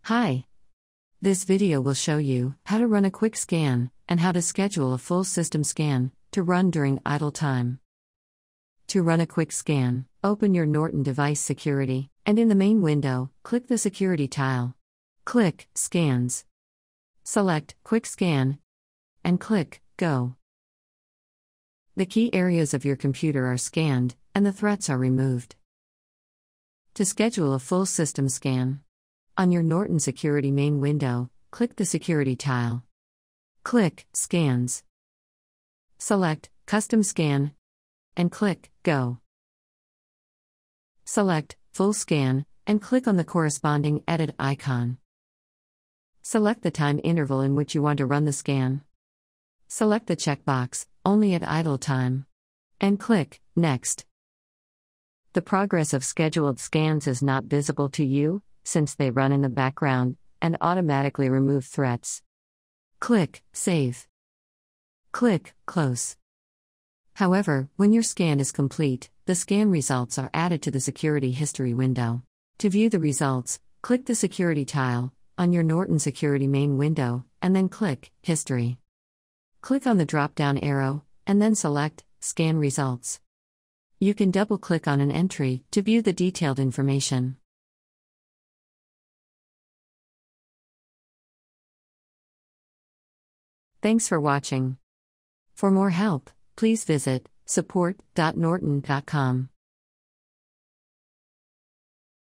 Hi. This video will show you how to run a quick scan and how to schedule a full system scan to run during idle time. To run a quick scan, open your Norton device security, and in the main window, click the security tile. Click Scans. Select Quick Scan, and click Go. The key areas of your computer are scanned, and the threats are removed. To schedule a full system scan, on your Norton Security main window, click the Security tile. Click Scans. Select Custom Scan, and click Go. Select Full Scan, and click on the corresponding edit icon. Select the time interval in which you want to run the scan. Select the checkbox, Only at idle time, and click Next. The progress of scheduled scans is not visible to you, since they run in the background and automatically remove threats. Click Save. Click Close. However, when your scan is complete, the scan results are added to the Security History window. To view the results, click the Security tile on your Norton Security main window, and then click History. Click on the drop-down arrow, and then select Scan Results. You can double-click on an entry to view the detailed information. Thanks for watching. For more help, please visit support.norton.com.